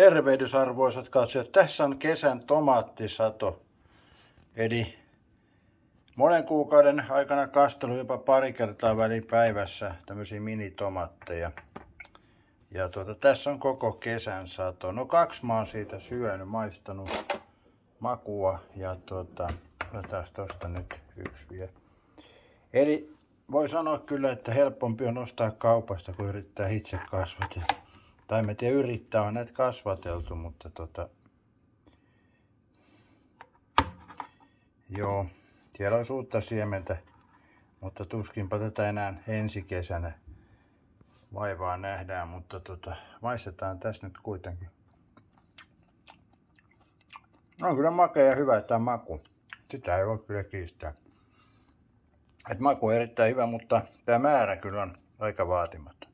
Tervehdys arvoisat katsojat. Tässä on kesän tomaattisato. Eli monen kuukauden aikana kastelu jopa pari kertaa välipäivässä tämmöisiä minitomaatteja. Ja tässä on koko kesän sato. No 2 mä oon siitä syönyt, maistanut makua ja otetaan tosta nyt 1 vielä. Eli voi sanoa kyllä, että helpompi on ostaa kaupasta kuin yrittää itse kasvatella. Tai mä tiedä, yrittää on näitä kasvateltu, mutta joo, siellä olisi uutta siementä, mutta tuskinpa tätä enää ensi kesänä vaivaa nähdään, mutta maistetaan tässä nyt kuitenkin. On kyllä makea ja hyvä tämä maku. Sitä ei voi kyllä kiistää. Et maku on erittäin hyvä, mutta tämä määrä kyllä on aika vaatimaton.